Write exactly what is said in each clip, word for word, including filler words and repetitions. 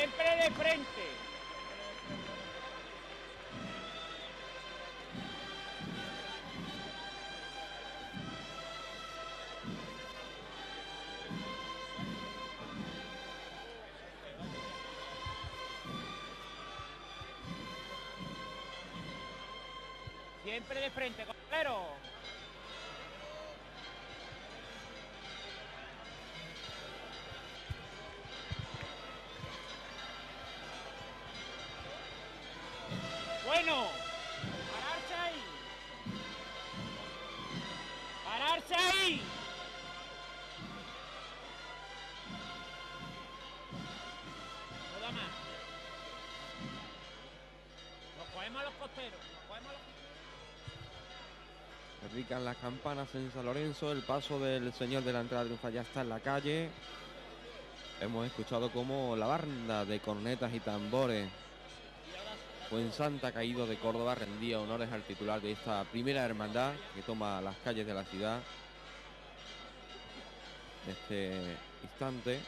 Siempre de frente. Siempre de frente, costalero. Bueno, pararse ahí. Pararse ahí. Toda más. Nos cogemos a los costeros. Nos cogemos a los costeros. Repican las campanas en San Lorenzo. El paso del señor de la entrada triunfal ya está en la calle. Hemos escuchado cómo la banda de cornetas y tambores Fuensanta Caído de Córdoba rendía honores al titular de esta primera hermandad que toma las calles de la ciudad. En este instante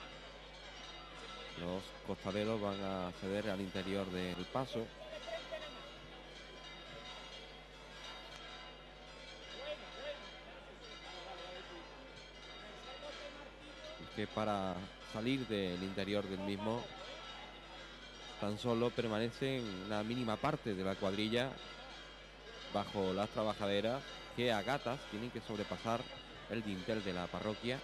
los costaleros van a acceder al interior del paso, que para salir del interior del mismo tan solo permanece en una mínima parte de la cuadrilla bajo las trabajaderas que a gatas tienen que sobrepasar el dintel de la parroquia.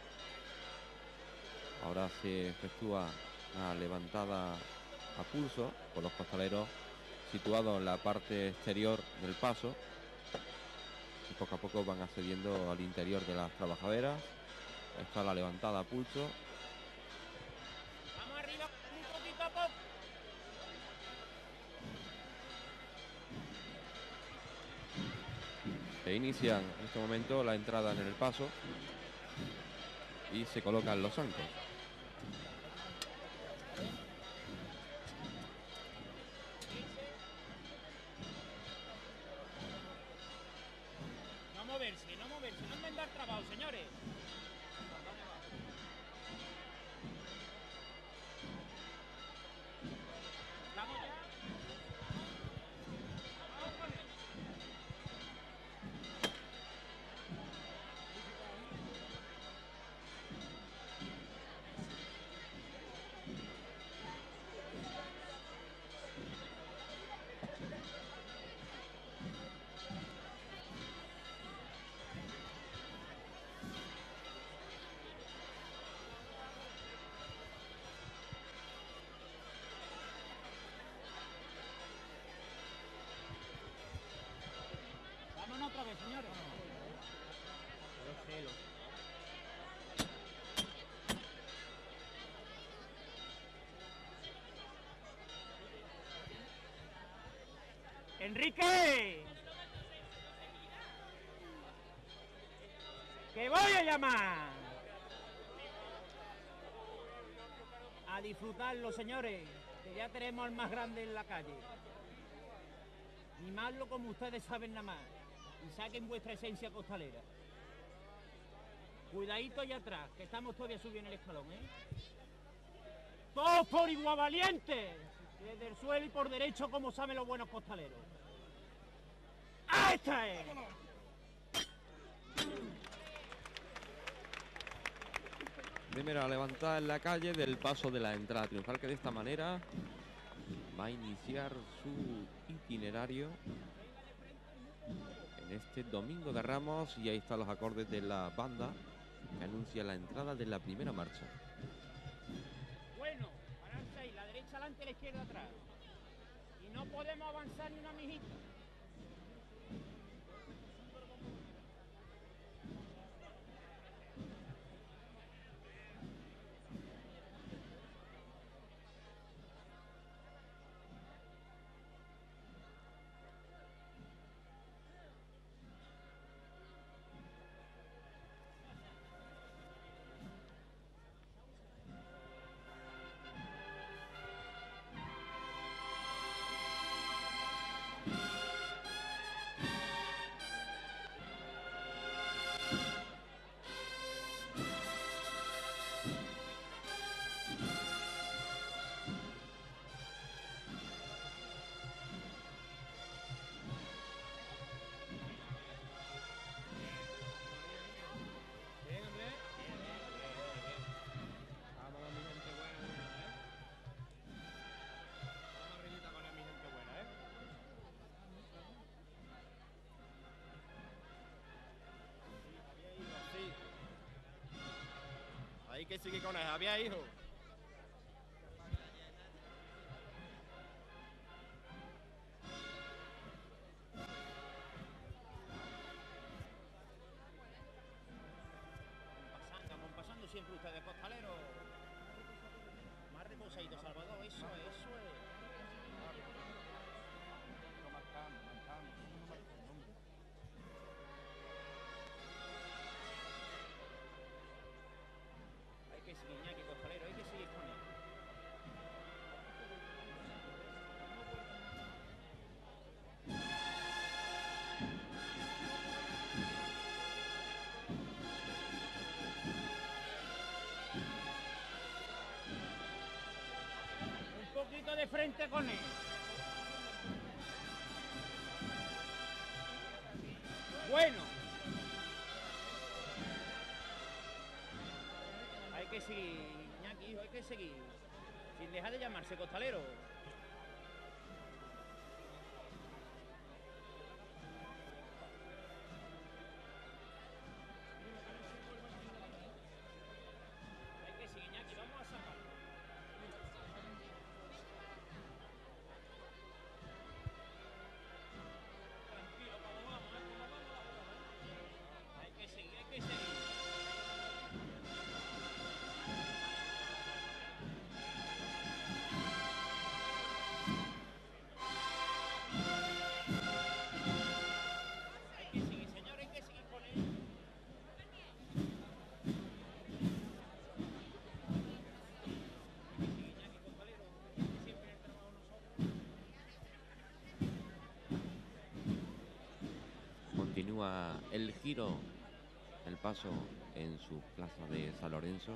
Ahora se efectúa una levantada a pulso por los costaleros situados en la parte exterior del paso y poco a poco van accediendo al interior de las trabajaderas. Ahí está la levantada a pulso. Vamos arriba, un poquito a poco. Se inician en este momento la entrada en el paso y se colocan los zancos. No moverse, no moverse, no inventar trabajo, señores. Vamos ya. Vamos con él. Vámonos otra vez, señores. Lo sé, lo sé. ¡Enrique! ¡Que voy a llamar! A disfrutarlo, señores, que ya tenemos al más grande en la calle. Mimadlo como ustedes saben nada más y saquen vuestra esencia costalera. Cuidadito allá atrás, que estamos todavía subiendo el escalón, ¿eh? ¡Todos por igual valientes! Desde el suelo y por derecho, como saben los buenos costaleros. ¡Ahí está él! Primera levantada en la calle del paso de la entrada triunfal, que de esta manera va a iniciar su itinerario en este Domingo de Ramos, y ahí están los acordes de la banda que anuncia la entrada de la primera marcha. Bueno, pararse ahí, la derecha adelante, la izquierda atrás. Y no podemos avanzar ni una mijita. Hay que seguir con el Javier, hijo. Vamos pasando siempre ustedes, costaleros. Más reposadito, Salvador, eso es, eso es. Hay que seguir, Iñaki, costalero, hay que seguir con él. Un poquito de frente con él. Bueno. Hay que seguir, Iñaki, hijo, hay que seguir. Sin dejar de llamarse costalero. Hay que seguir, Iñaki, vamos a sacarlo. Tranquilo, como vamos, ¿eh? Como vamos, vamos. Hay que seguir, hay que seguir. Hay que seguir, señor, hay que seguir con él. Hay que seguir, Iñaki, costalero, que siempre el trabajo nosotros. Continúa el giro, el paso en su plaza de San Lorenzo.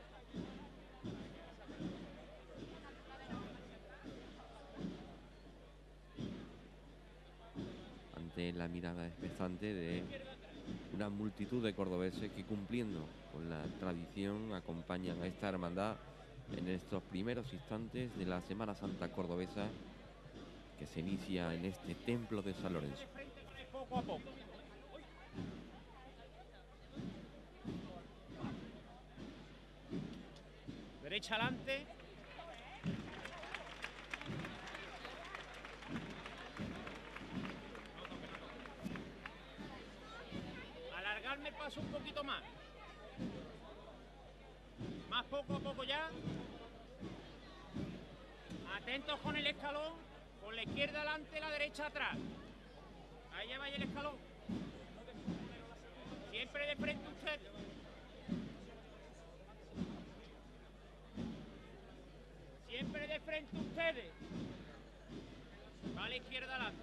Ante la mirada expectante de una multitud de cordobeses que, cumpliendo con la tradición, acompañan a esta hermandad en estos primeros instantes de la Semana Santa cordobesa que se inicia en este templo de San Lorenzo. De frente con él poco a poco. Derecha adelante. Alargarme el paso un poquito más. Más poco a poco ya. Atentos con el escalón. Con la izquierda adelante, la derecha atrás. Ahí ya vaya el escalón. Siempre de frente usted. Siempre de frente ustedes. Va a la izquierda adelante.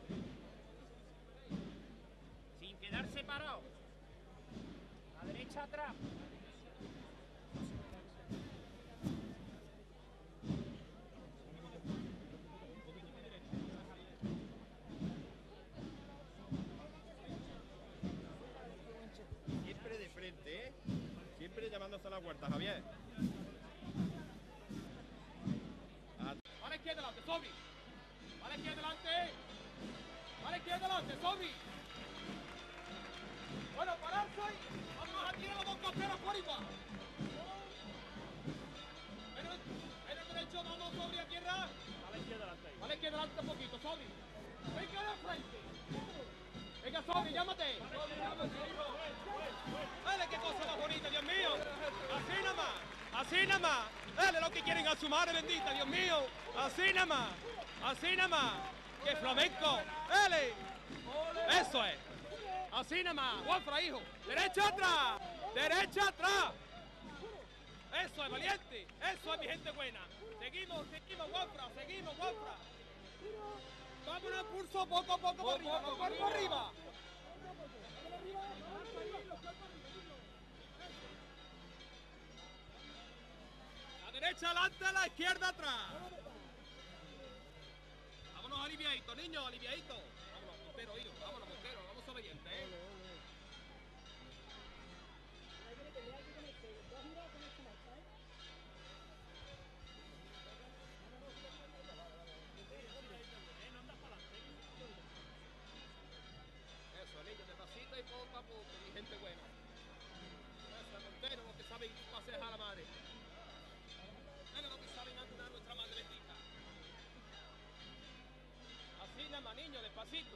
Sin quedar separados. La derecha atrás. Siempre de frente, ¿eh? Siempre llamándose a la puerta, Javier. A la izquierda adelante, Sobi. A la izquierda adelante. A la izquierda adelante, Sobi. Bueno, pararse ahí. Vamos a tirar los dos costeros por igual. Menos, menos derecho, vamos, Sobi, a tierra. A la izquierda adelante. A la izquierda adelante un poquito, Sobi. Venga de frente. Venga, Sobi, llámate. Dale, qué cosa más bonita, Dios mío. Así nada más. Así nada más. Dale lo que quieren a su madre bendita, Dios mío. Así nada más. Así nada más. ¡Qué flamenco! ¡Dale! ¡Eso es! Así nada más. Juanfra, hijo. ¡Derecha atrás! ¡Derecha atrás! ¡Eso es, valiente! ¡Eso es, mi gente buena! Seguimos, seguimos, Juanfra. Seguimos, Juanfra. Vámonos, pulso poco a poco para arriba. Poco, cuerpo arriba. La derecha adelante, la izquierda atrás. Vámonos aliviaditos, niños, aliviaditos. Vámonos, Montero, hijo, vámonos, Montero, vamos obedientes, ¿eh? Eso, niños, despacito y poco a poco, mi gente buena. Eso, Montero, los que saben pasear a la despacito.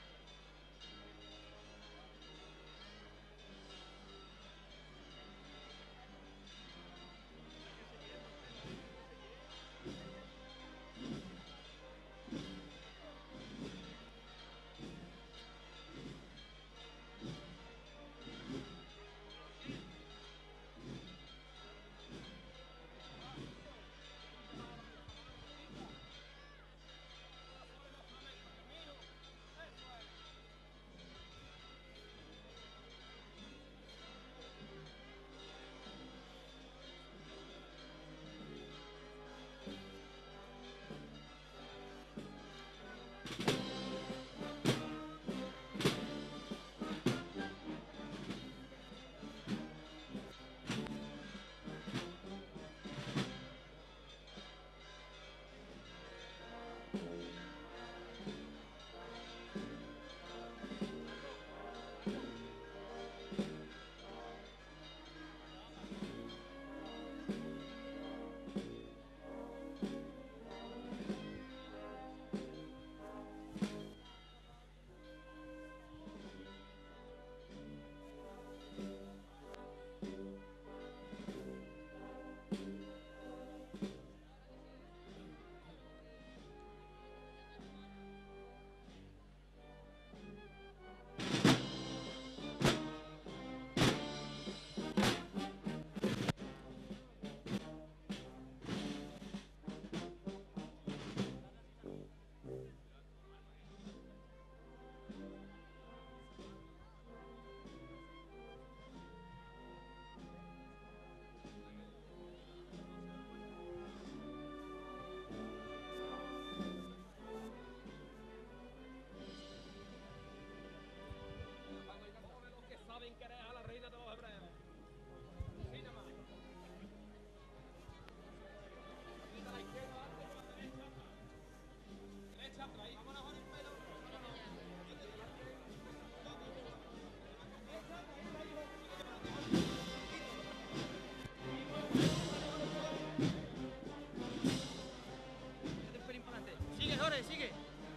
Sigue, Jorge, sigue.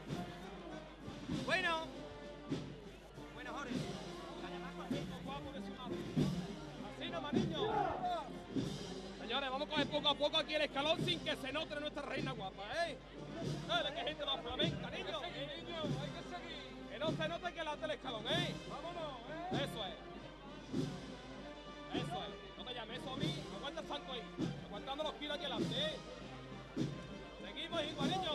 Bueno. Bueno, Jorge. Así nomás, niños. Señores, vamos a coger poco a poco aquí el escalón sin que se note nuestra reina guapa, ¿eh? Dale, que gente más flamenca, niños. Hay que seguir, niños, hay que seguir. Que no se note que late el escalón, ¿eh? Vámonos, ¿eh? Eso es. Eso es. No te llames eso a mí. Aguanta el santo ahí. Aguantando los kilos aquí adelante, ¿eh? Seguimos igual, niños.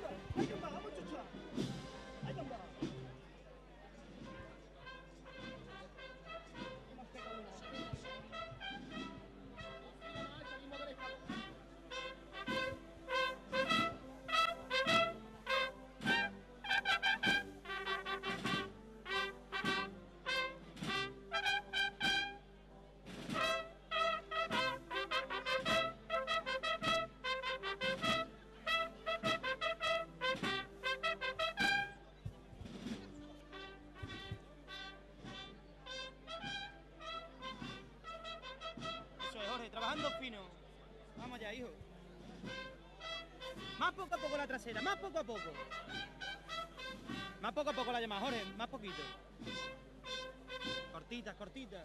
Trabajando fino. Vamos allá, hijo. Más poco a poco la trasera, más poco a poco. Más poco a poco la llamada, Jorge, más poquito. Cortitas, cortitas.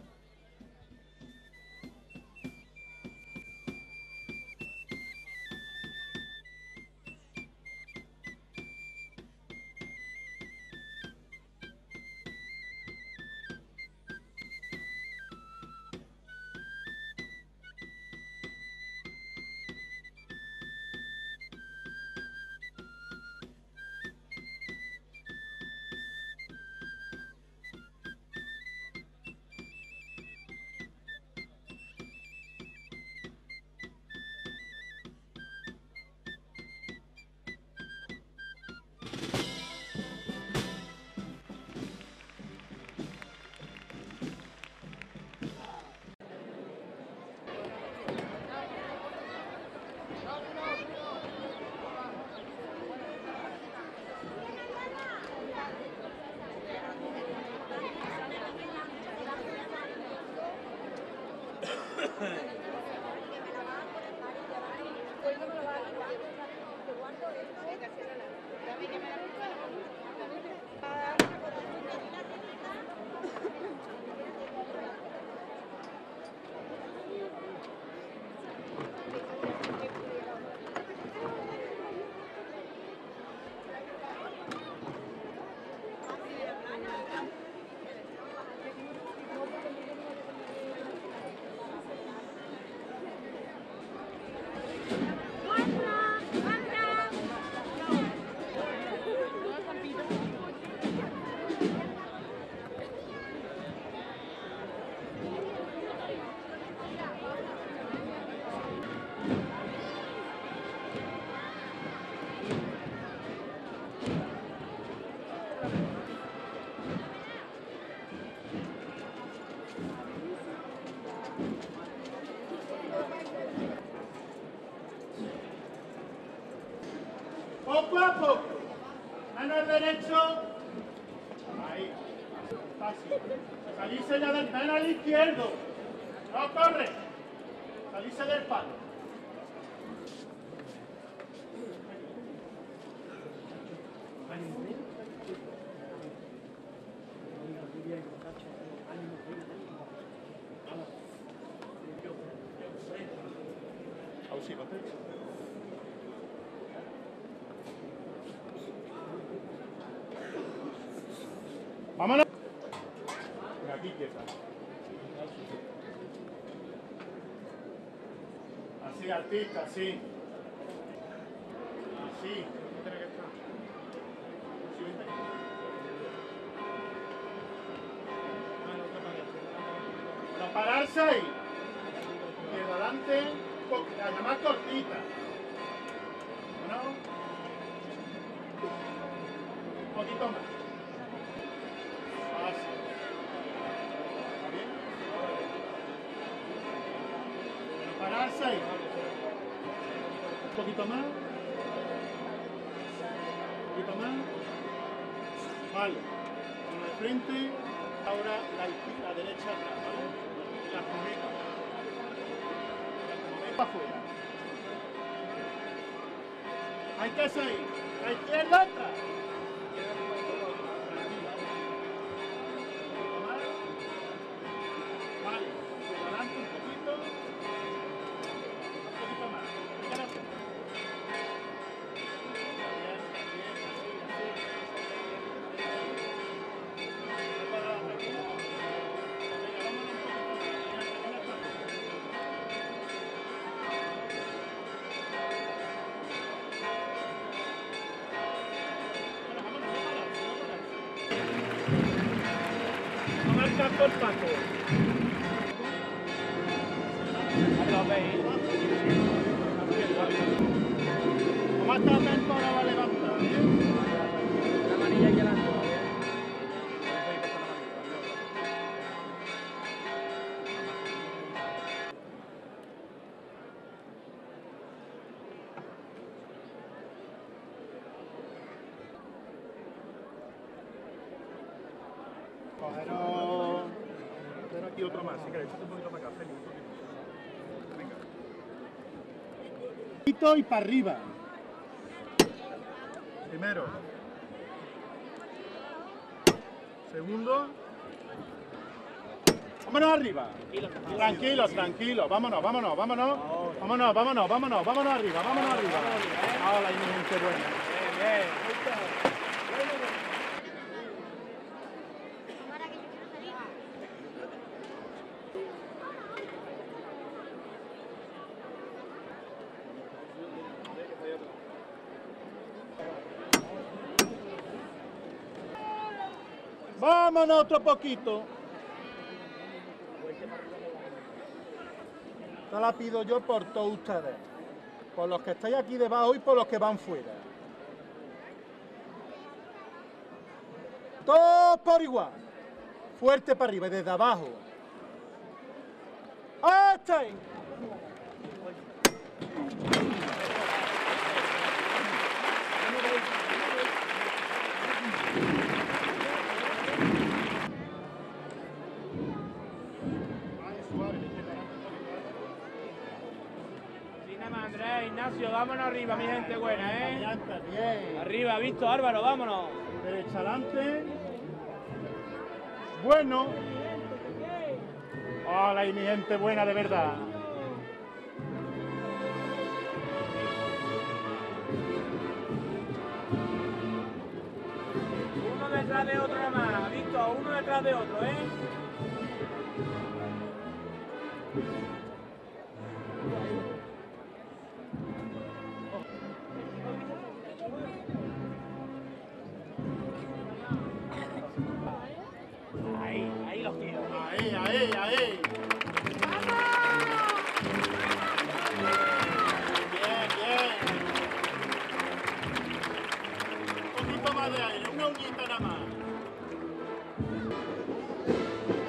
Poco a poco. Mano al derecho. Ahí. Fácil. Salirse ya del mano al izquierdo. No corre. Salirse del palo. Ausíbate. Vámonos. Aquí quieta. Así, artista, así. Así. Tiene que estar. Sí, vente. Para pararse ahí. Y adelante, la más cortita. ¿No? Un poquito más. Así. ¿Está bien? Pararse ahí. Un poquito más. Un poquito más. Vale. Con el frente. Ahora la, la derecha atrás, ¿vale? La cometa. La cometa afuera. Hay que seguir. La izquierda atrás. Vale. Adelante un poquito. Un poquito más. Venga, la frente. Por Paco. Ahí lo veis. Vamos a estar atentos, ahora va a levantar, ¿eh? La manilla aquí adelante, ¿vale? Cogeros... Pero aquí otro más, si queréis, échate un poquito para acá, Félix. Venga. Un poquito y para arriba. Primero. Segundo. Vámonos arriba. Tranquilo, tranquilo. Vámonos, vámonos, vámonos. Vámonos, vámonos, vámonos, vámonos arriba, vámonos arriba. Hola, mi gente buena. Bien, bien. Vámonos otro poquito. Esta la pido yo por todos ustedes. Por los que estáis aquí debajo y por los que van fuera. Todos por igual. Fuerte para arriba y desde abajo. ¡Ahí estáis! Andrés, Ignacio, vámonos arriba, mi gente buena, ¿eh? Adelante, bien. Arriba, visto, Álvaro, vámonos. Derecha adelante. Bueno. Hola, y mi gente buena de verdad. Uno detrás de otro nada más, visto, uno detrás de otro, ¿eh? Ahí, ahí los quiero. Ahí, ahí, ahí. Bien, bien. Un poquito más de aire, una uñita nada más.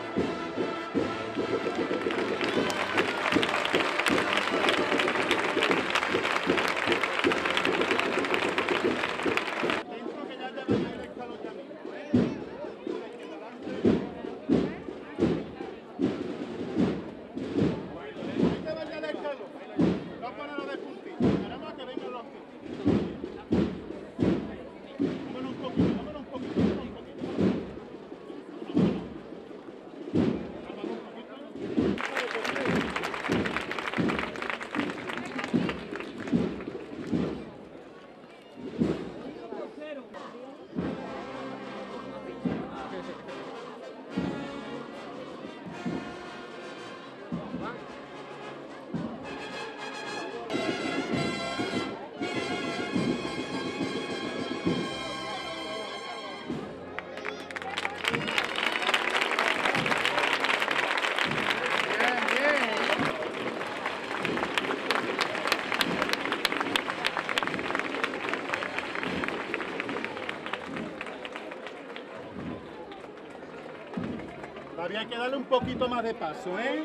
Había que darle un poquito más de paso, ¿eh?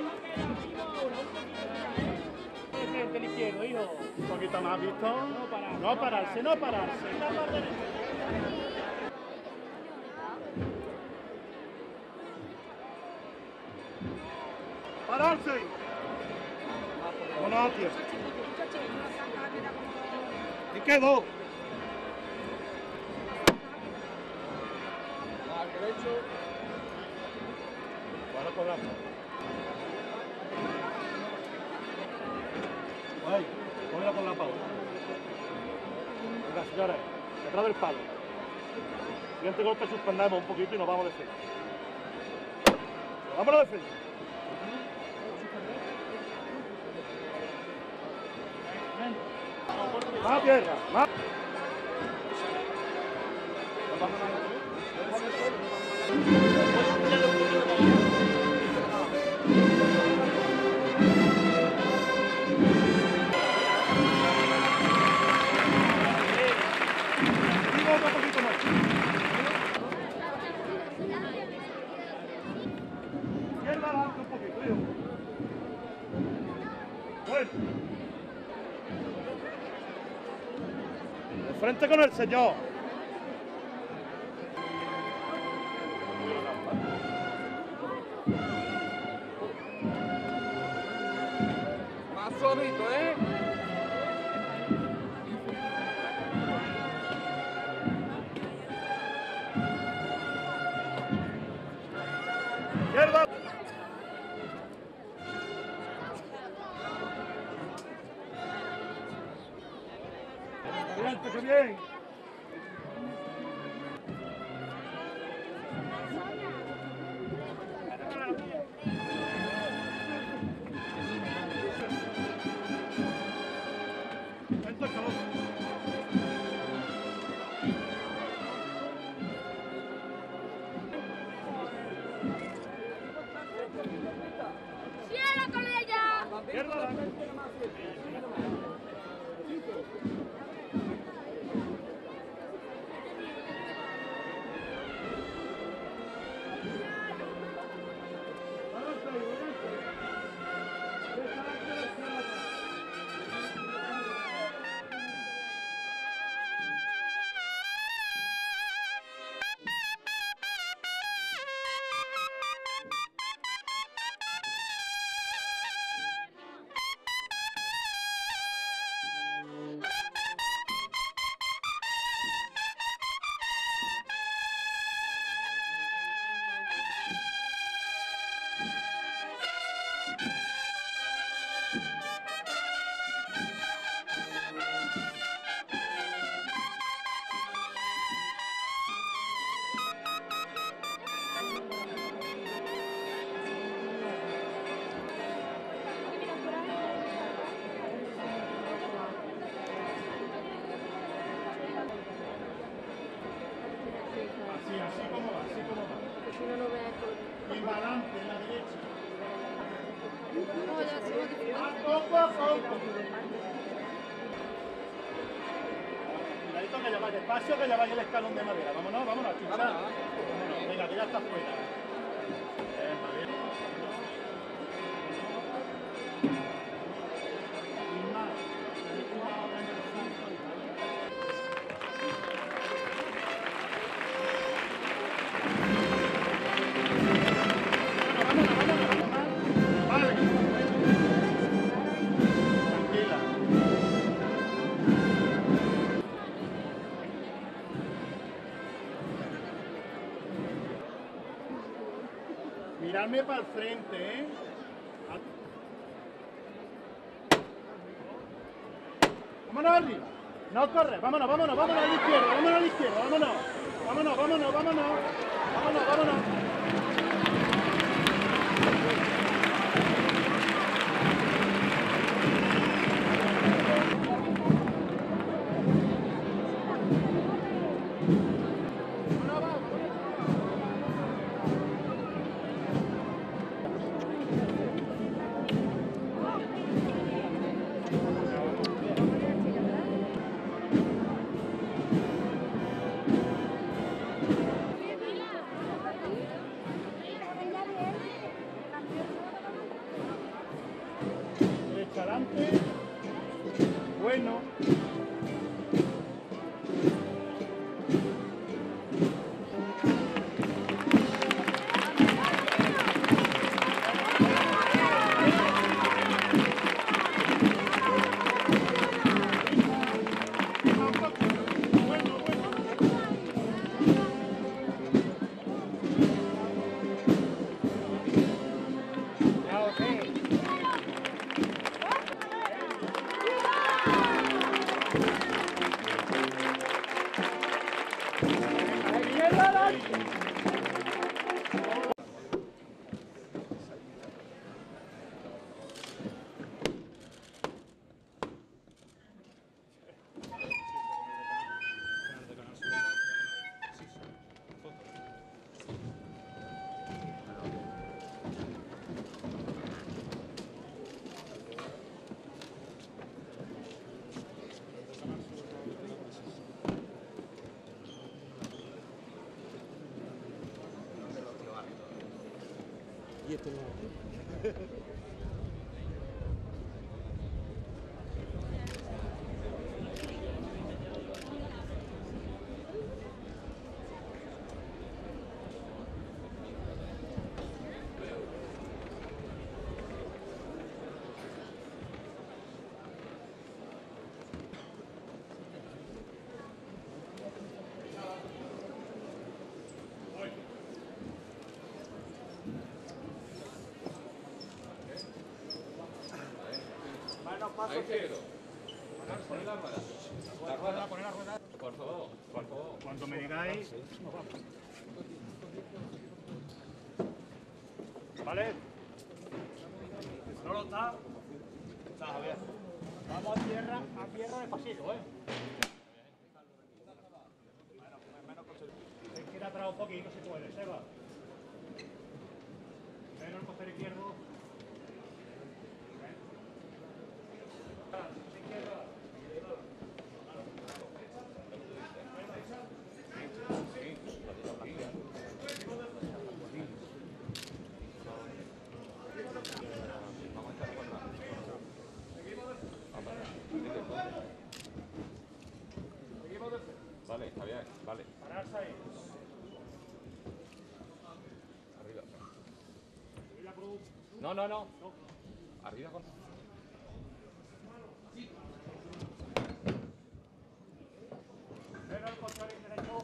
Del izquierdo, hijo. Un poquito más, ¿visto? No parar. No pararse, no pararse. ¡Pararse! Bueno, tío. ¿Y quedó? Al derecho. Ahora cobramos. Ay, cógela con la pausa. Venga, señores, detrás del palo. Siguiente golpe suspendemos un poquito y nos vamos de frente. Vámonos de frente. Más tierra, más. Otro poquito más. Izquierda adelante un poquito, hijo. Bueno. De frente con el señor. Más suavito, ¿eh? Izquierda. Bien, que bien. Vente, calor. ¡Cierra con ella! Izquierda adelante. Así, así como va, así como va. Si no, no veas. Y para adelante, en la derecha. No, ya se va a Poco a poco. Cuidadito que ya vaya despacio, que ya vaya el escalón de madera. Vámonos, vámonos, chucha. Vámonos. Venga, que ya está fuera. Bien, va bien. Y más. Vámonos, vámonos, vámonos. Vale. Tranquila. Mirarme para el frente, ¿eh? Vámonos arriba. No corre, vámonos, vámonos, vámonos a la izquierda, vámonos a la izquierda, vámonos. Vámonos, vámonos, vámonos. Vámonos, vámonos. Derecha adelante. Bueno. Bueno, bueno. Por favor, por favor. Cuando me digáis. ¿Vale? ¿No lo está? Está, Javier. Vamos a tierra, a tierra despacito, ¿eh? Se queda atrás un poquito si puede, Seba. Menos el costero izquierdo. Vale, Javier, vale. Pararse ahí. Arriba. Y la cruz. No, no, no. Arriba con... Menos el costero derecho.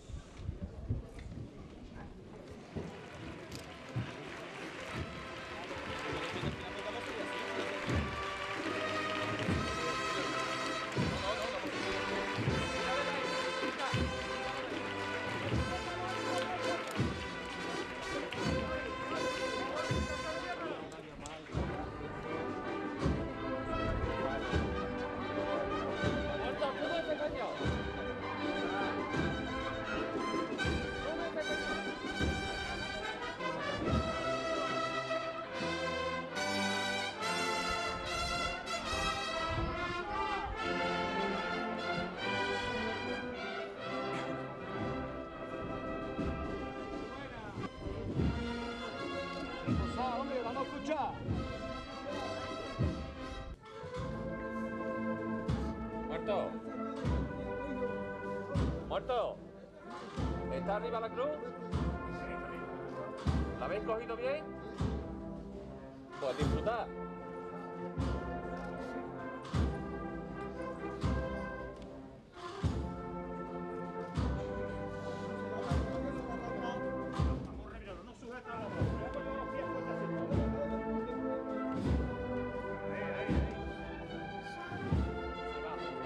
Hombre, vamos a escuchar. ¡Muerto! ¡Muerto! ¿Está arriba la cruz? ¿La habéis cogido bien? Pues disfrutar. No sujeta la mano. Ahí, ahí, ahí.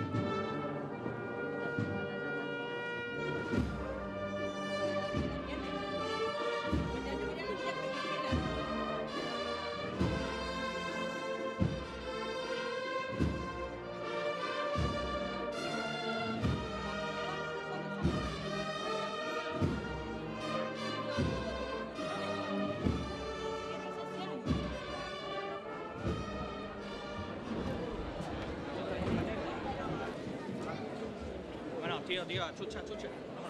Bueno, tío, tío, chucha, chucha.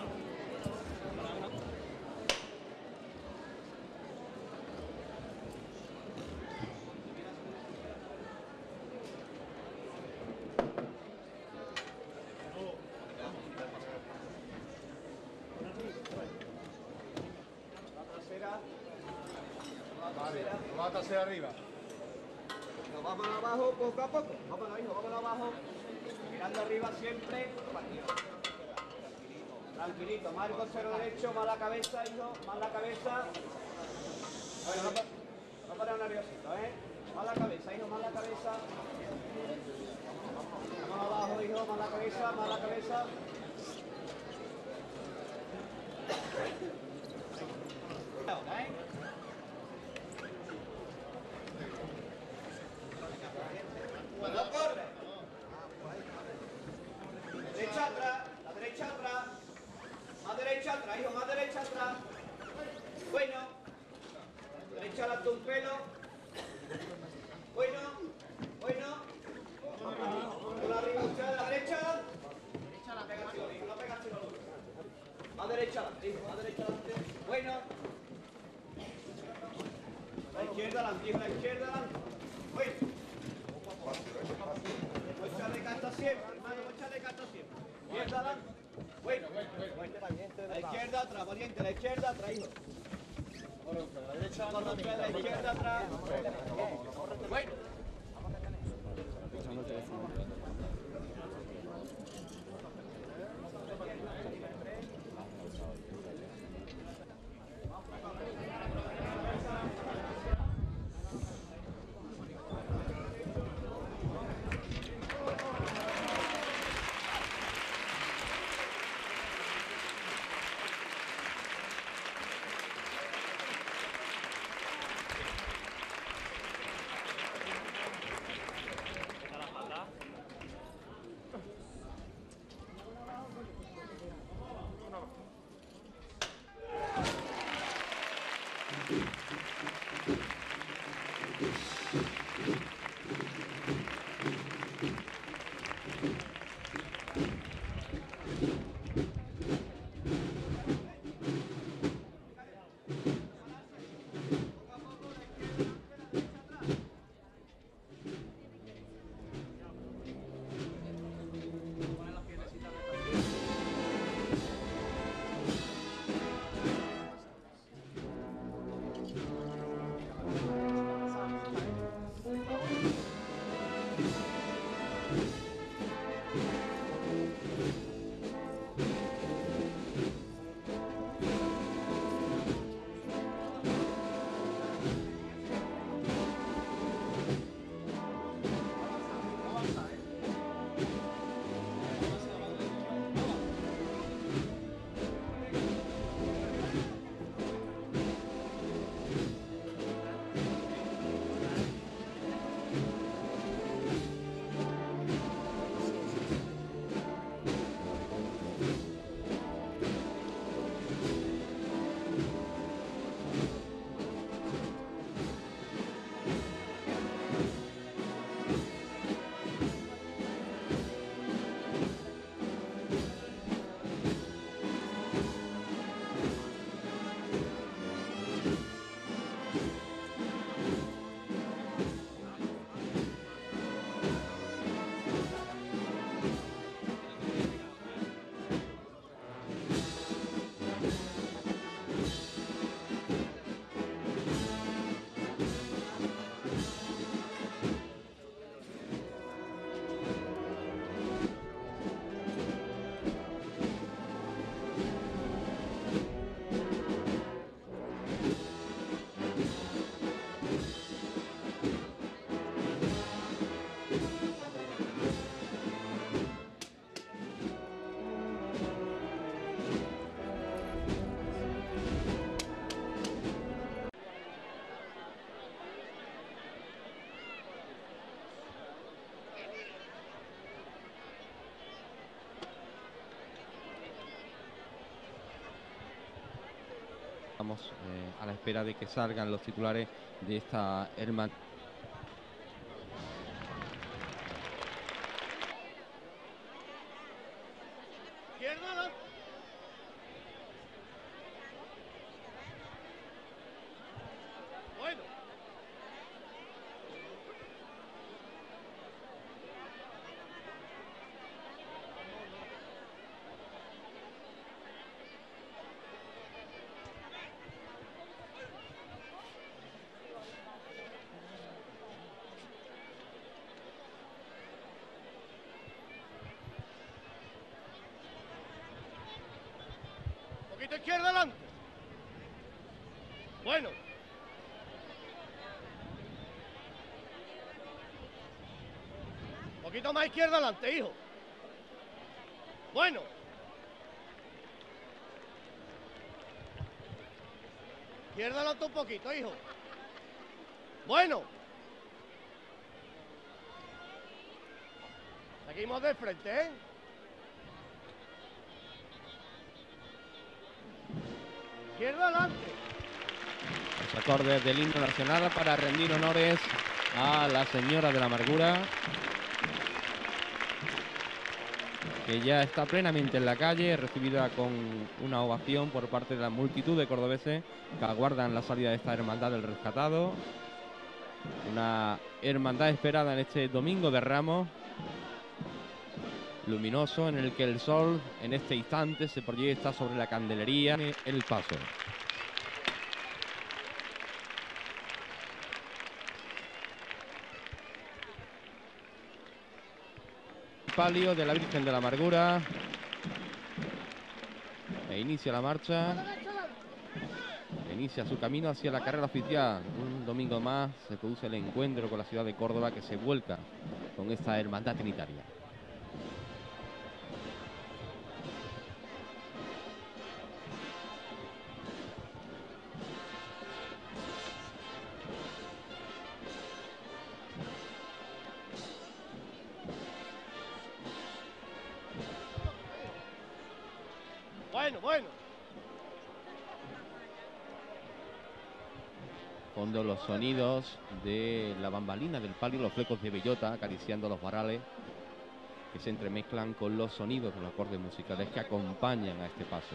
Bátase arriba. Nos vamos abajo poco a poco. Vámonos, hijo, vámonos abajo. Mirando arriba siempre. Tranquilito, más el costero derecho, más la cabeza, hijo, más la cabeza. Bueno, no, no poner nerviosito, ¿eh? Más la cabeza, hijo, más la cabeza. Vamos abajo, hijo, más la cabeza, más la cabeza. ¿Eh? No corre. Derecha atrás, la derecha atrás. Más derecha atrás, hijo, más derecha atrás. Bueno. Derecha adelante un pelo. Bueno. Bueno. Una arriba usted a la derecha. No pega tiro, hijo, no pega tiro. Más derecha adelante, hijo, más derecha adelante. Bueno. La izquierda adelante, hijo, la izquierda adelante. Bueno. Mocha de casta siempre, hermano, mocha de casta siempre. Izquierda adelante. Bueno, la izquierda atrás, valiente, la izquierda atrás, hijo. La derecha, la izquierda atrás. Bueno. Estamos eh, a la espera de que salgan los titulares de esta hermandad. Izquierda adelante. Bueno. Poquito izquierda adelante. Bueno. Poquito más izquierda adelante, hijo. Bueno. Izquierda adelante un poquito, hijo. Bueno. Seguimos de frente, ¿eh? Izquierda adelante. Los acordes del himno nacional para rendir honores a la Señora de la Amargura, que ya está plenamente en la calle, recibida con una ovación por parte de la multitud de cordobeses que aguardan la salida de esta hermandad del rescatado. Una hermandad esperada en este domingo de Ramos, luminoso, en el que el sol en este instante se proyecta sobre la candelería, el paso. Palio de la Virgen de la Amargura e inicia la marcha, e inicia su camino hacia la carrera oficial. Un domingo más se produce el encuentro con la ciudad de Córdoba, que se vuelca con esta hermandad trinitaria. Bueno, bueno. Fondo los sonidos de la bambalina del palio, los flecos de bellota acariciando los varales, que se entremezclan con los sonidos de los acordes musicales que acompañan a este paso.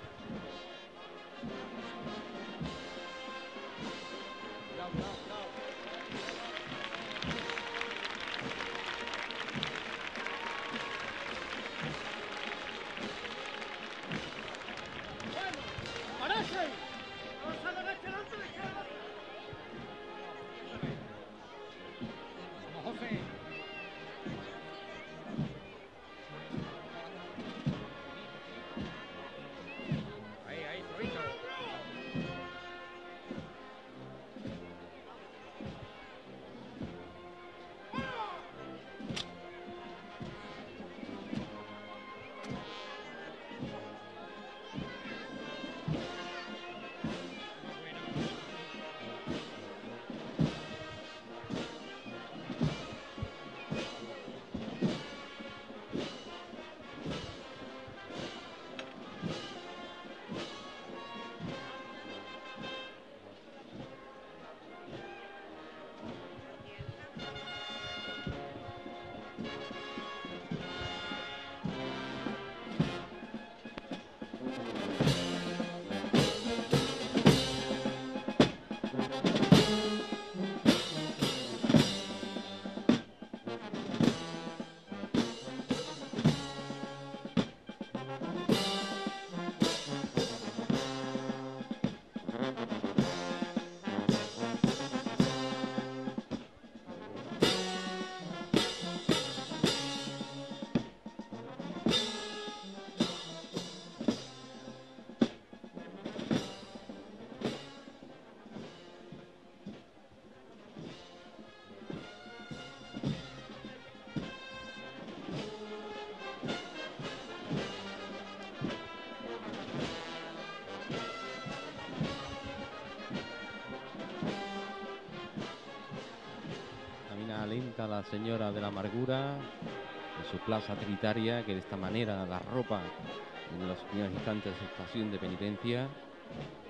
Lenta la Señora de la Amargura en su plaza trinitaria, que de esta manera la ropa en los primeros instantes de estación de penitencia.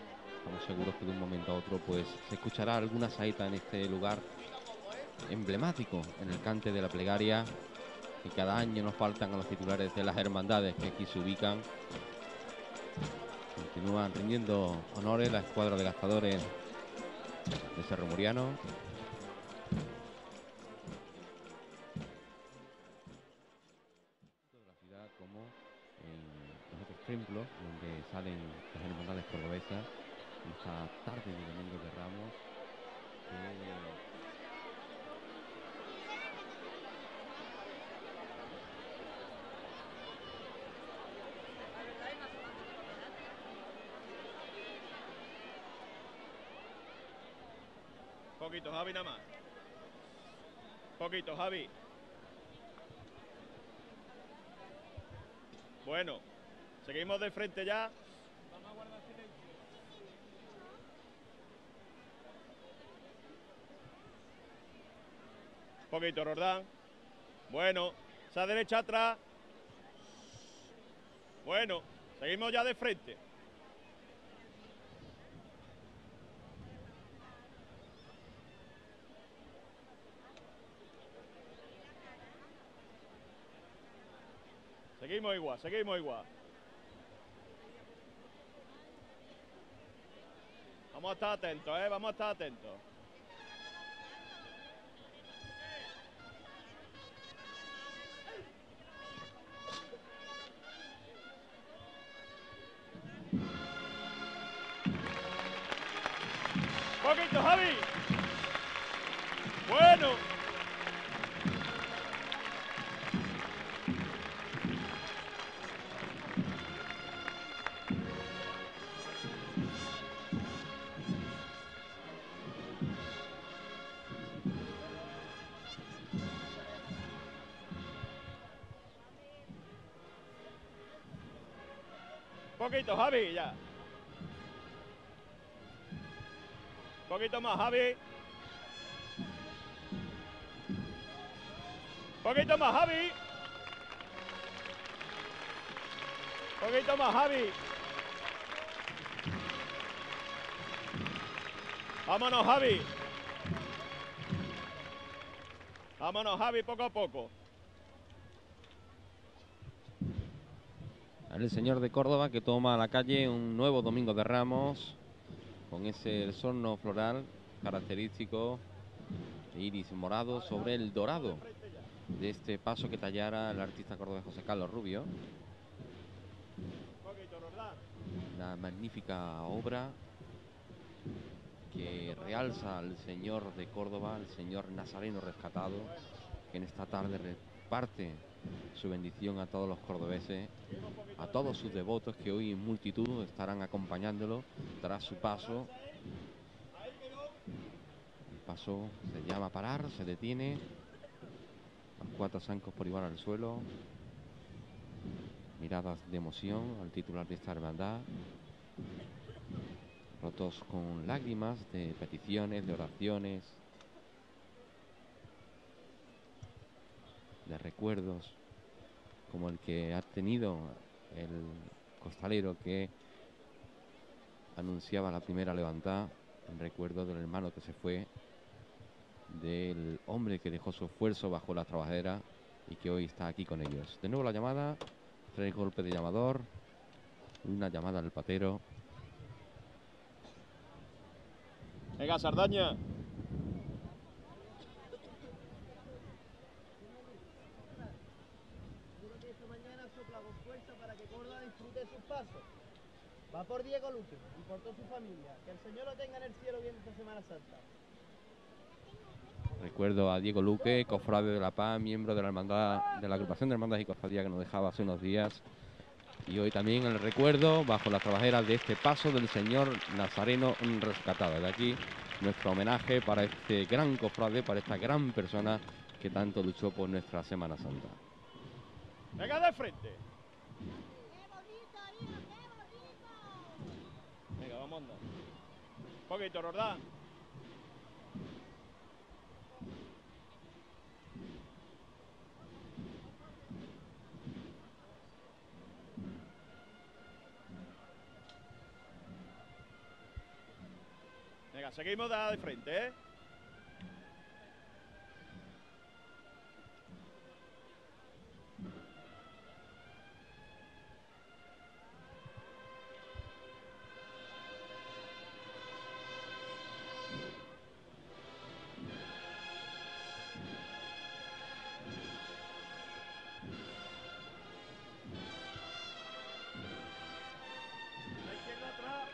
estamos seguros que de un momento a otro pues se escuchará alguna saeta en este lugar emblemático en el cante de la plegaria, que cada año nos faltan a los titulares de las hermandades que aquí se ubican. Continúan rindiendo honores la escuadra de gastadores de Cerro Muriano. De la ciudad, como en los otros templos donde salen las hermandades cordobesas en esta tarde de Domingo de Ramos, que Poquito, Javi, nada más. Poquito, Javi. Bueno, seguimos de frente ya. Vamos a guardar silencio. Poquito, Roldán. Bueno, esa derecha atrás. Bueno, seguimos ya de frente. Seguimos igual, seguimos igual. Vamos a estar atentos, ¿eh? Vamos a estar atentos. Poquito, Javi. Bueno. Poquito, Javi, ya. Poquito más, Javi. Poquito más, Javi. Poquito más, Javi. Vámonos, Javi. Vámonos, Javi, poco a poco. El señor de Córdoba que toma a la calle un nuevo Domingo de Ramos con ese sorno floral característico de iris morado sobre el dorado de este paso que tallara el artista cordobés José Carlos Rubio. Una magnífica obra que realza al señor de Córdoba, el señor nazareno rescatado, que en esta tarde reparte su bendición a todos los cordobeses, a todos sus devotos que hoy en multitud estarán acompañándolo tras su paso. El paso se llama parar, se detiene, los cuatro zancos por igual al suelo, miradas de emoción al titular de esta hermandad, rotos con lágrimas de peticiones, de oraciones, de recuerdos como el que ha tenido el costalero que anunciaba la primera levantada, en recuerdo del hermano que se fue, del hombre que dejó su esfuerzo bajo la trabajadera y que hoy está aquí con ellos. De nuevo la llamada, tres golpes de llamador, una llamada al patero. Venga, Sardaña. Va por Diego Luque y por toda su familia. Que el Señor lo tenga en el cielo bien esta Semana Santa. Recuerdo a Diego Luque, cofrade de la Paz, miembro de la hermandad, de la agrupación de hermandades y cofradías que nos dejaba hace unos días. Y hoy también el recuerdo bajo las trabajeras de este paso del señor nazareno rescatado. De aquí nuestro homenaje para este gran cofrade, para esta gran persona que tanto luchó por nuestra Semana Santa. Venga de frente. Venga, vamos a andar. Un poquito, Roldán. seguimos de frente, ¿eh? La izquierda atrás.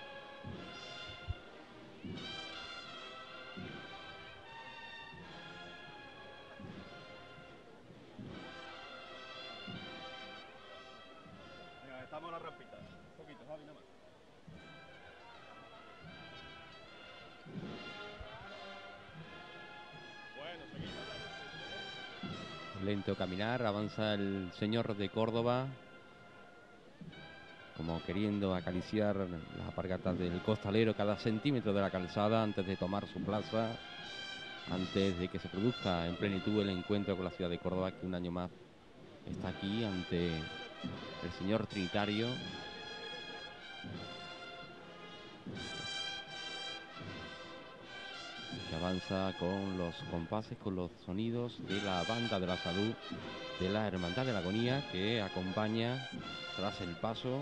Venga, estamos en la rampita. Un poquito, Javi, nada más. Bueno, seguimos de frente, ¿eh? Lento caminar, avanza el señor de Córdoba, como queriendo acariciar las alpargatas del costalero cada centímetro de la calzada antes de tomar su plaza, antes de que se produzca en plenitud el encuentro con la ciudad de Córdoba, que un año más está aquí ante el señor Trinitario. Que avanza con los compases, con los sonidos de la banda de la salud de la Hermandad de la Agonía, que acompaña tras el paso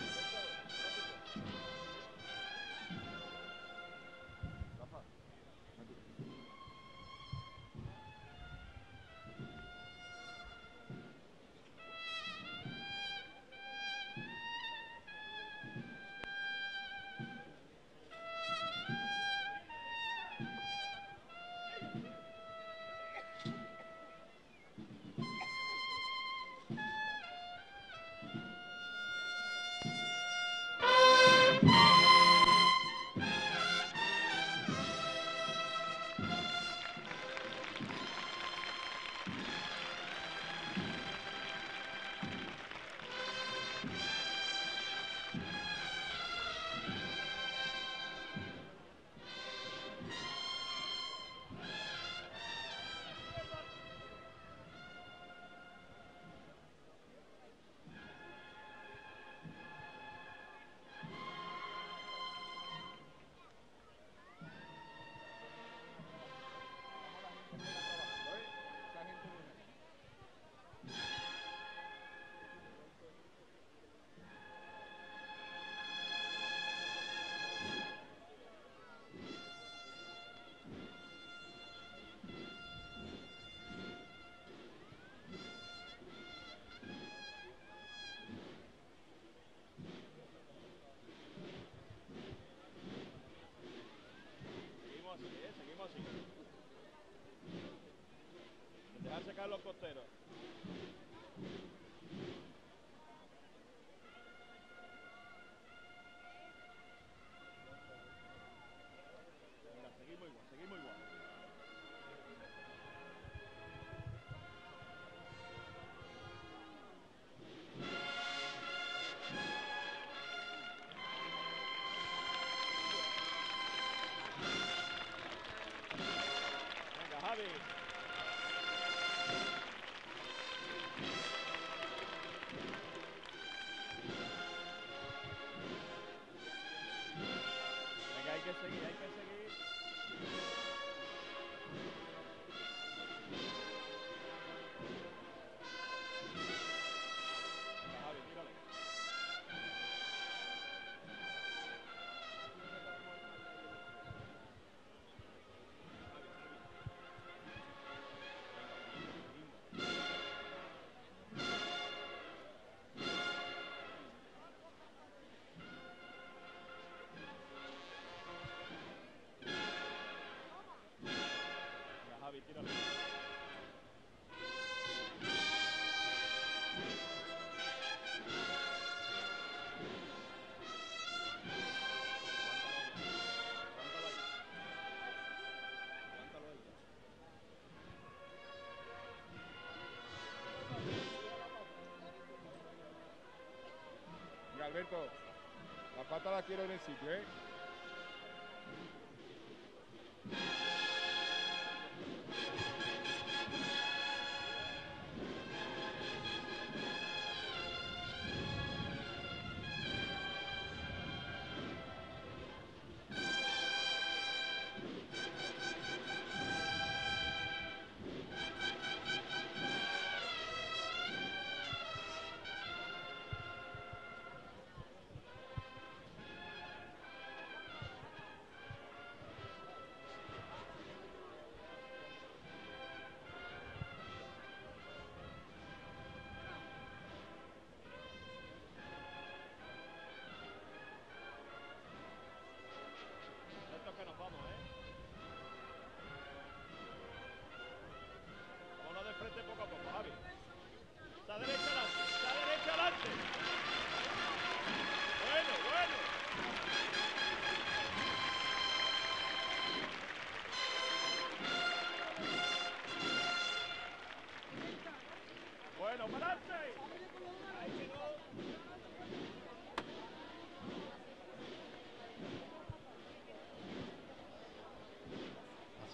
Seguimos así, ¿eh? Seguimos así. Dejar secar los costeros. Venga, seguimos igual, seguimos igual. Venga, Javi. Venga, hay que seguir, hay que seguir. Venga, Javi, tírale. Venga, Javi, tírale. Aguántalo ahí. Aguántalo ahí. Mira, Alberto, la pata la quiero en el sitio, ¿eh?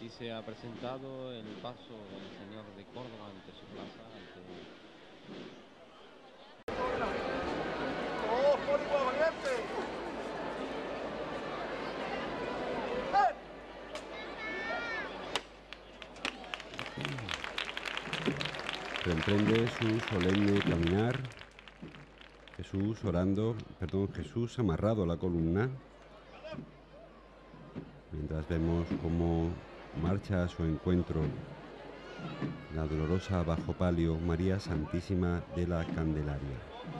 Así se ha presentado el paso del señor de Córdoba ante su plaza, ante ¡Oh, Poli Valiente! Reemprende su solemne caminar, Jesús orando, perdón, Jesús amarrado a la columna, mientras vemos cómo marcha a su encuentro la dolorosa bajo palio María Santísima de la Candelaria.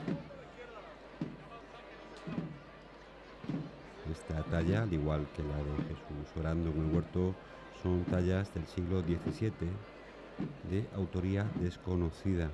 Esta talla, al igual que la de Jesús orando en el huerto, son tallas del siglo diecisiete de autoría desconocida.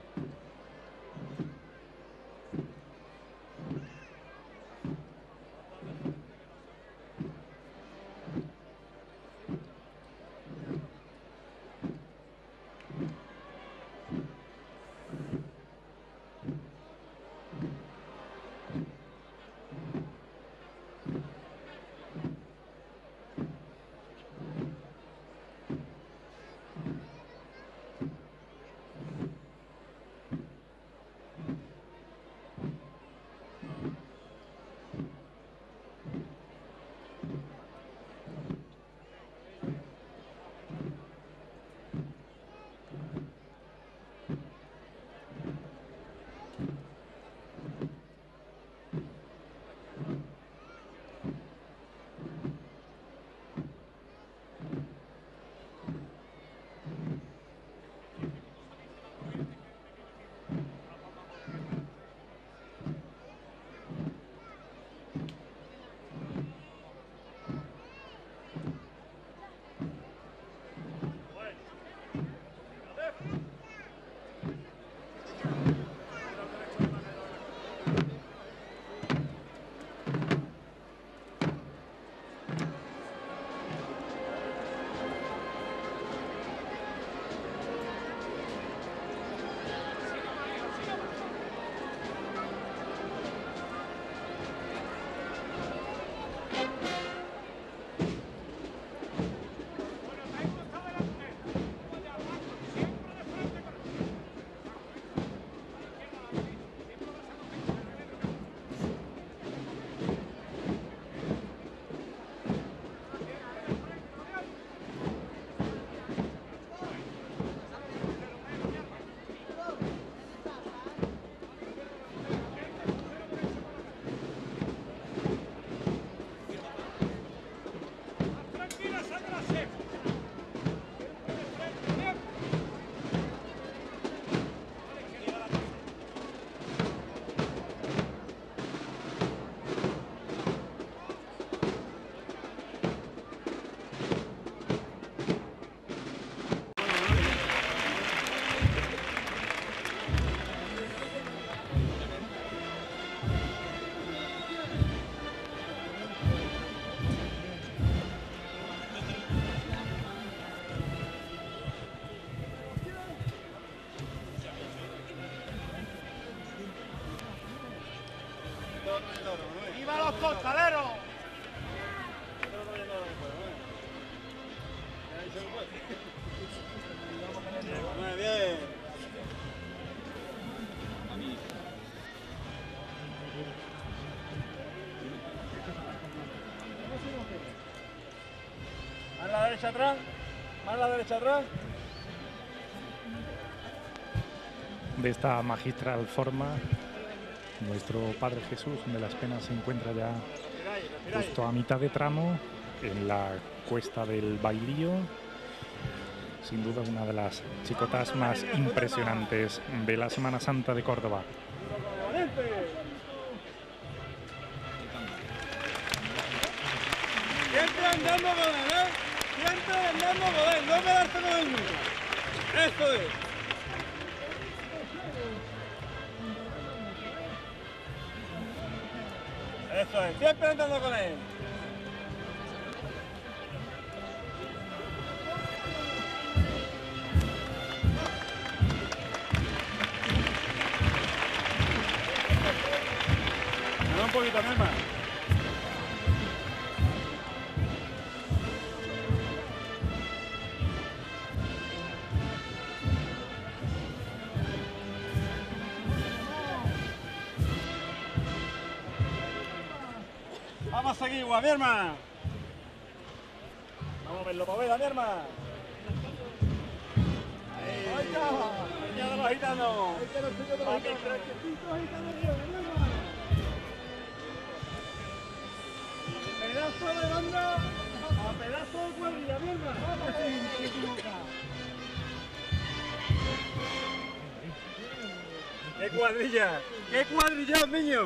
¡Viva los costaleros! Muy bien. Más a la derecha atrás, más a la derecha atrás. De esta magistral forma, nuestro Padre Jesús de las Penas se encuentra ya justo a mitad de tramo en la cuesta del Bailío. Sin duda una de las chicotas más impresionantes de la Semana Santa de Córdoba. Siempre andando con él, ¿eh? Siempre andando con él, no quedarse con él nunca. Eso es. Eso es, siempre andando con él. Me da un poquito más. Vamos a seguir, mi hermano. Vamos a verlo, Poveda, mi hermano. Ahí está. Ya de los gitanos. Pedazo de banda a pedazo de cuadrilla, mi hermano. ¡Qué cuadrilla! ¡Qué cuadrilla, niño!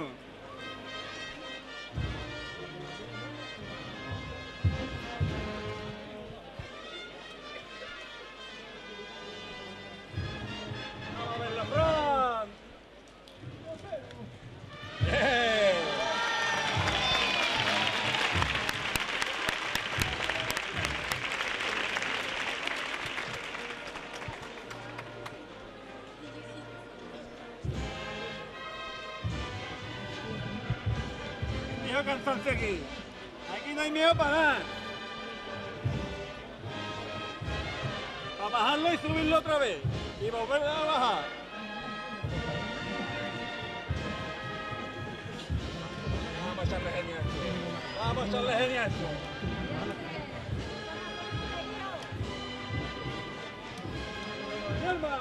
¡Vamos a ver la front! ¡Bien! Cansancio aquí. Aquí no hay miedo para nada. Para bajarlo y subirlo otra vez. Y volver a bajar. Vamos a echarle genio a esto. Vamos a echarle genio a esto. ¡Yerma!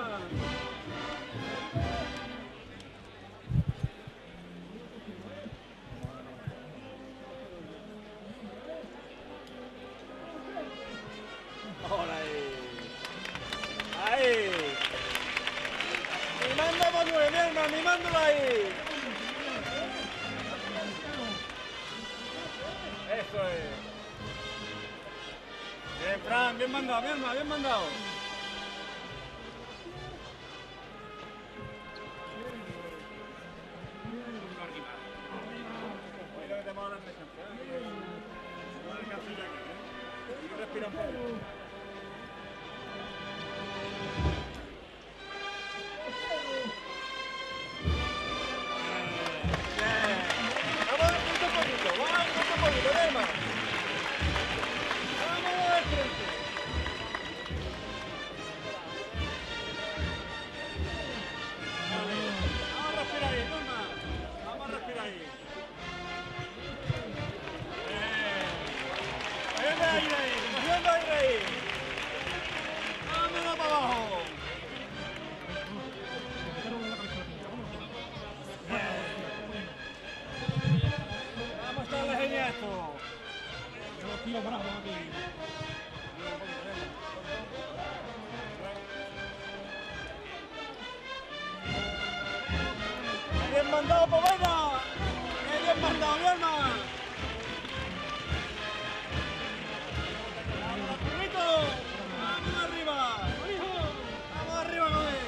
¡Mimándolo ahí! Eso es. Bien, Fran, bien mandado, bien, bien mandado. Mira que te vamos a dar descanso, ¿eh? No hay descansilla aquí, ¿eh? Y respira un poco. ¡Bien mandado, Poveda! ¡Bien mandado, bien mandado! ¡Vamos, Arturito! ¡Vamos arriba! ¡Vamos arriba, no es!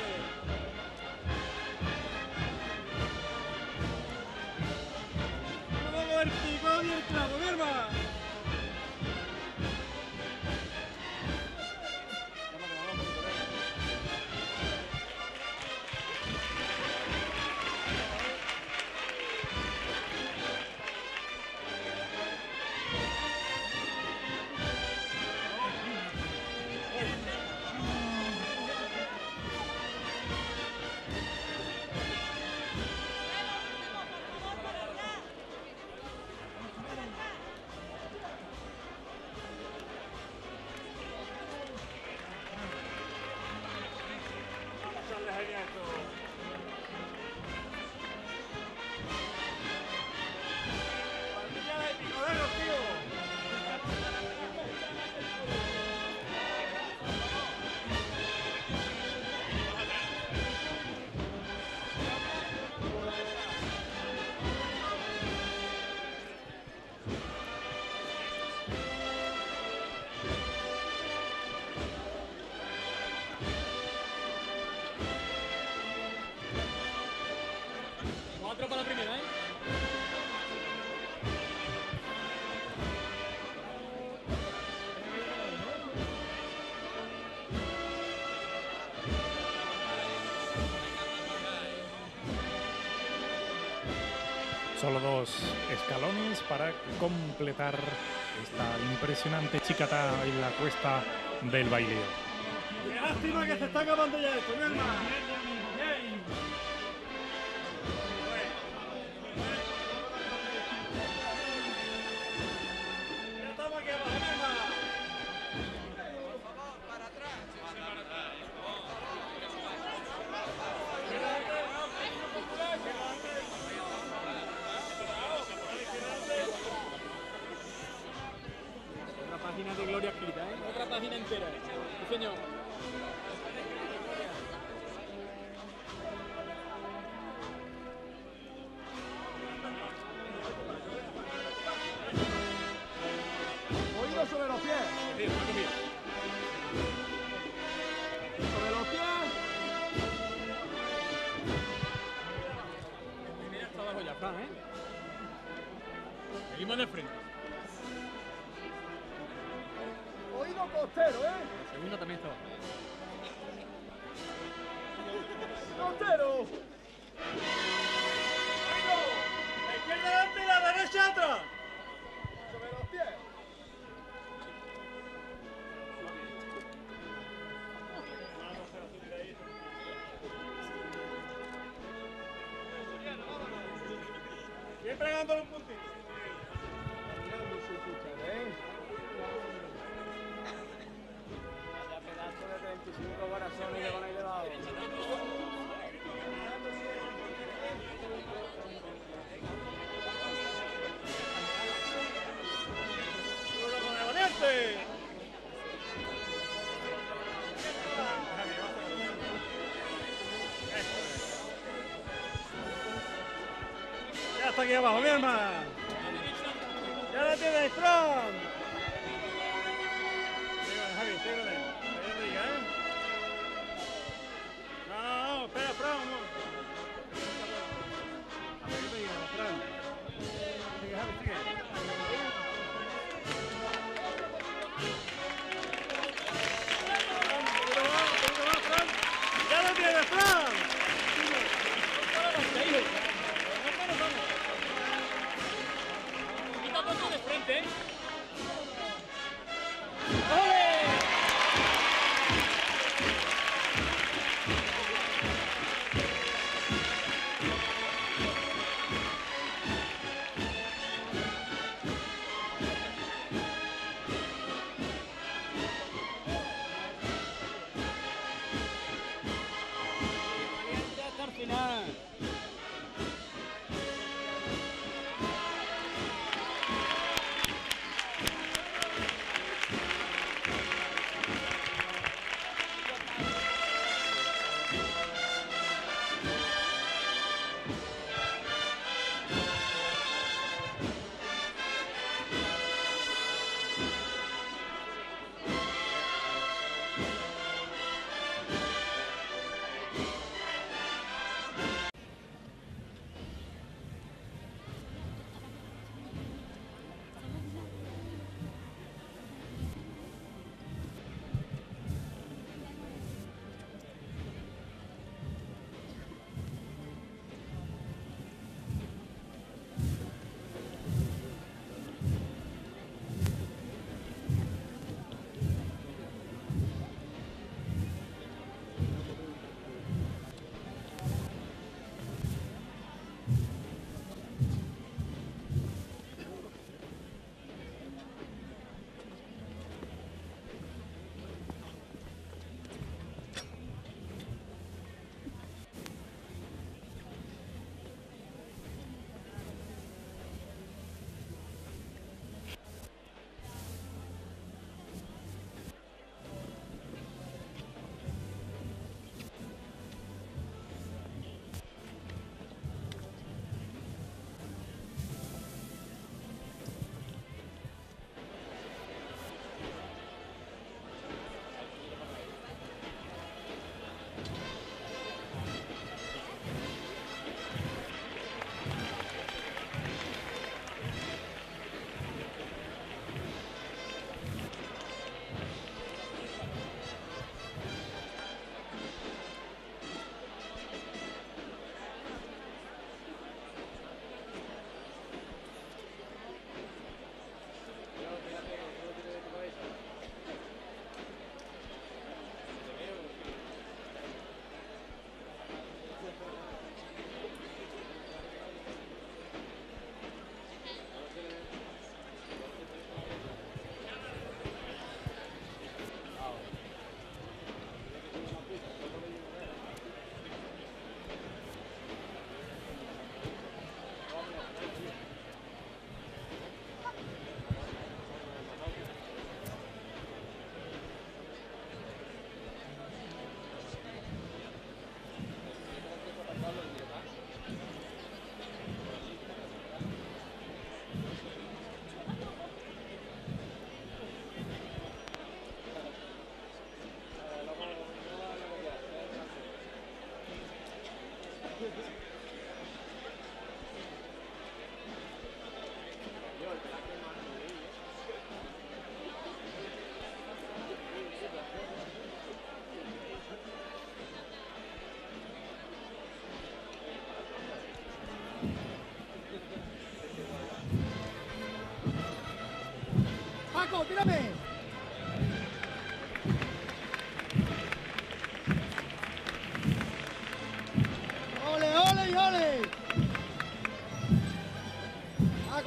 ¡Vamos el picón y el clavo, mi hermano! Cuatro para la primera, ¿eh? Solo dos escalones para completar esta impresionante chicata en la cuesta del baileo. ¡Qué lástima que se está acabando ya esto, mi hermano! entera. Sí, señor. Oído sobre los pies. Sí, bueno, mira. Sobre los pies. Mira, está abajo ya, Fran, ¿eh? Seguimos en el frente. Oído costero, ¿eh? El segundo también está abajo. ¡Costero! ¡Oído! La izquierda delante y la derecha atrás. Sobre los pies. Siempre ganándole un puntito. Vaya pedazo de treinta y cinco corazones que van ahí debajo. ¡Duro con el valiente! Ya está aquí abajo, mi hermano. Ya la tiene Fran. Javi, sigue con él. Que yo diga, ¿eh? No, no, no, espera, Fran. No. A ver, que te diga, Fran. Sigue, Javi, sigue. ¡Ya lo tiene, Fran! Quita todo de frente, ¿eh?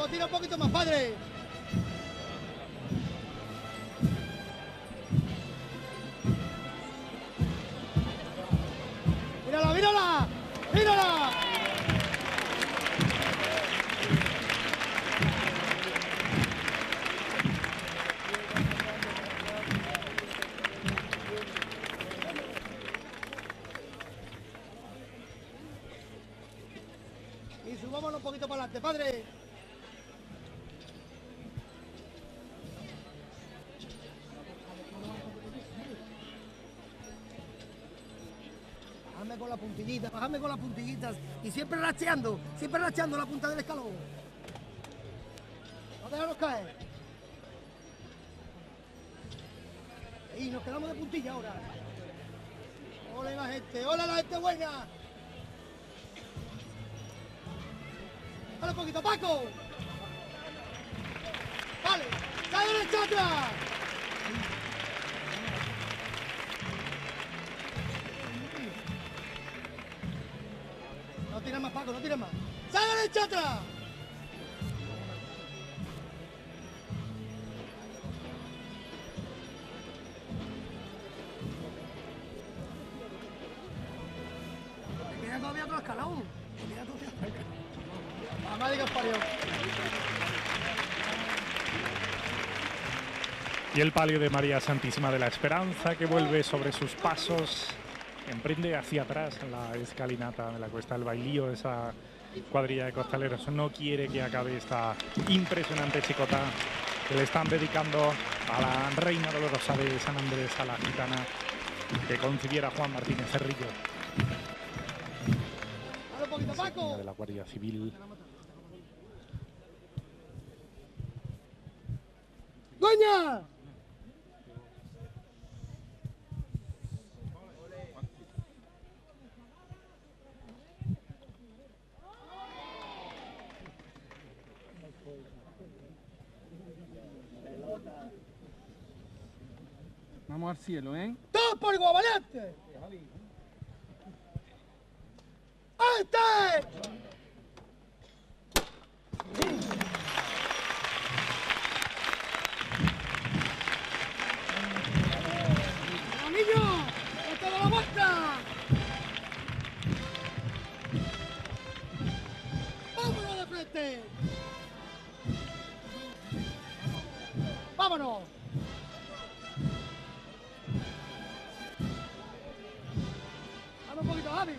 tira un poquito más, padre. ¡Mírala, mírala! ¡Mírala! Y subámonos un poquito para adelante, padre. Bájame con la puntillita, bájame con las puntillitas y siempre racheando, siempre racheando la punta del escalón. No dejarnos caer. Y nos quedamos de puntilla ahora. ¡Hola la gente! ¡Hola la gente buena! ¡Dale un poquito, Paco! ¡Vale! ¡Sale derecha atrás! No tires más, Paco, no tires más. ¡Sale derecha atrás! Me queda todavía otro escalón. Me queda todavía otro escalón. Mamá diga parió. Y el palio de María Santísima de la Esperanza, que vuelve sobre sus pasos, emprende hacia atrás la escalinata de la Cuesta del Bailío. Esa cuadrilla de costaleros no quiere que acabe esta impresionante chicota que le están dedicando a la reina dolorosa de San Andrés, a la gitana que concibiera Juan Martínez Cerrillo. Insignia de la Guardia Civil. ¡Doña! Vamos al cielo, ¿eh? ¡Todo por Guabalete! ¡Este! ¡Niño! ¡Esta de la vuelta! ¡Vámonos de frente! ¡Vámonos! ¡Dame un poquito, Javi!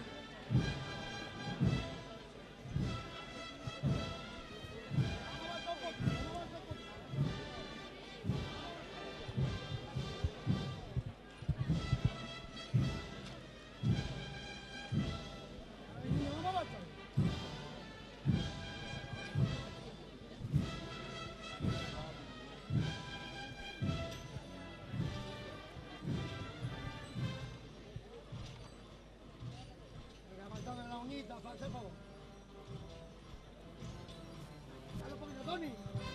Dale un poquito, Tony.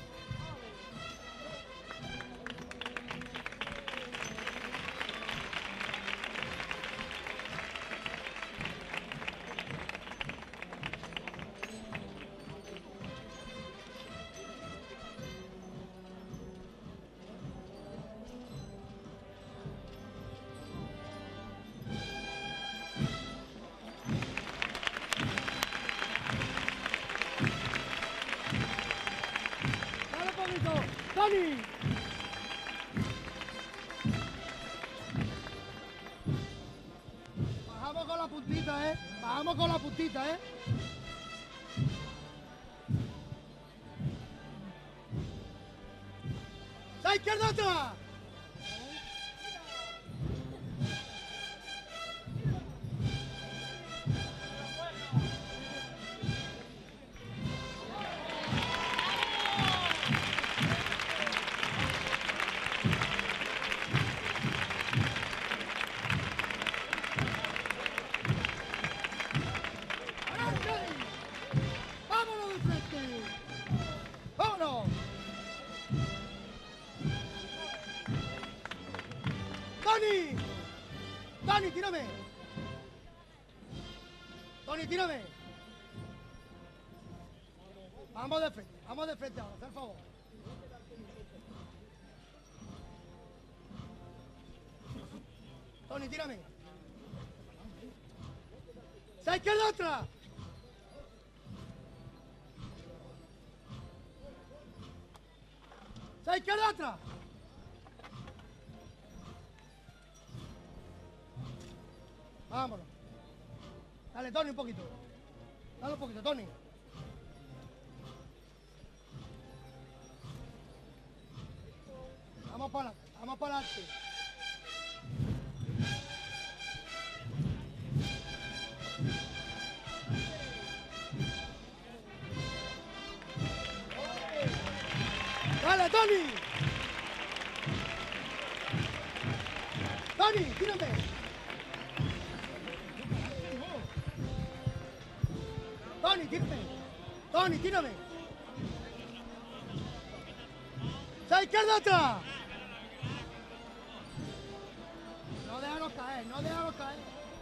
Tony. Bajamos con la puntita, ¿eh? Bajamos con la puntita, ¿eh? ¡La izquierda atrás! ¡Tony! ¡Tony, tírame! ¡Tony, tírame! Vamos de frente, vamos de frente ahora, haz el favor. Tony, tírame. ¡Se izquierda otra! ¡Se izquierda otra! Vámonos. Dale, Tony, un poquito. Dale un poquito, Tony. Vamos para adelante, vamos para adelante. Dale, Tony. Tony, tírame. Tony, tírame. Tony, tírame. ¡Se izquierda atrás! No déjanos caer, no déjanos caer.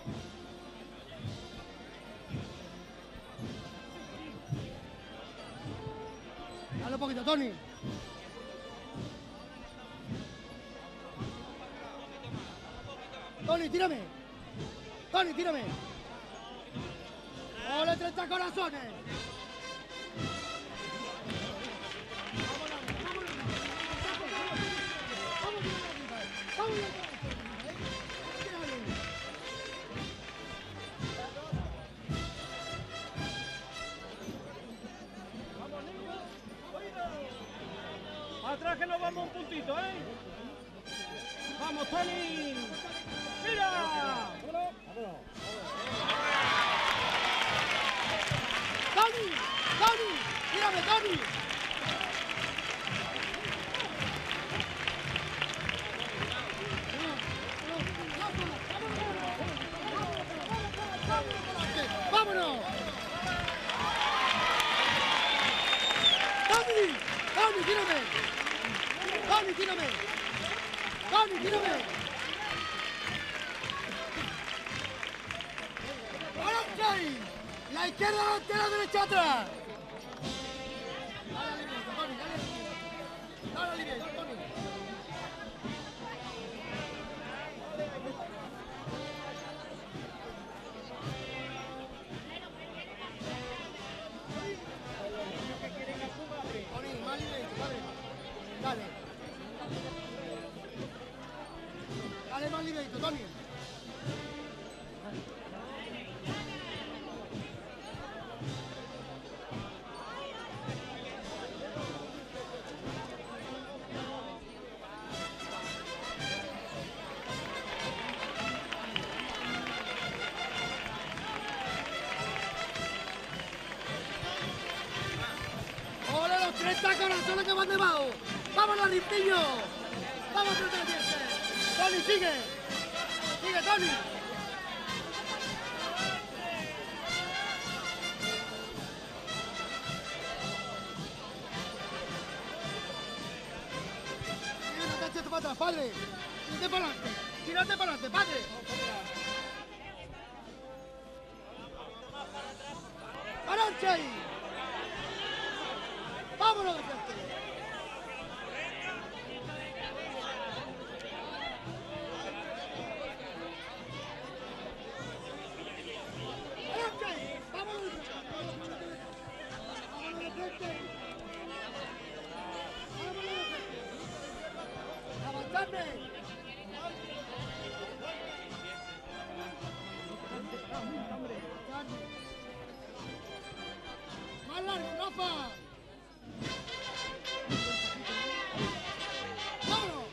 Dale un poquito, Tony. Tony, tírame. Tony, tírame. ¡Ole, treinta corazones! Atrás que nos vamos un puntito, ¿eh? ¡Vamos, Tony! ¡Mira! ¡Tony! ¡Tony! ¡Mírame, Tony! ¡Vámonos! ¡Tony! ¡Tony, tírame! ¡Tony, tírame! ¡Tony, tírame! ¡Adelante! ¡La izquierda adelante, la derecha atrás! Dale aliviado, Tony, dale aliviado. Dale aliviado, Tony. Tony, más aliviado, dale. Dale. Dale más aliviado, Tony. ¡Ole, los treinta corazones que van debajo! ¡Vámonos, Ripiño! ¡Vamos, treinta dientes! ¡Tony, sigue! ¡Sigue, Tony! ¡Tírate para atrás, padre! ¡Tírate para adelante! ¡Tírate para adelante, padre! ¡Adelante ahí! ¡Vámonos de frente! ¡Adelante! ¡Vámonos de frente! ¡Vámonos de frente! ¡Vámonos de frente! ¡Avanzadme! ¡Más largo, Rafa! ¡Vámonos!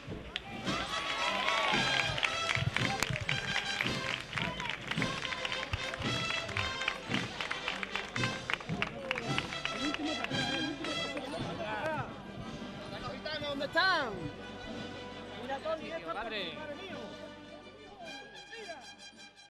¿Dónde están? Mira, Tony, esta padre.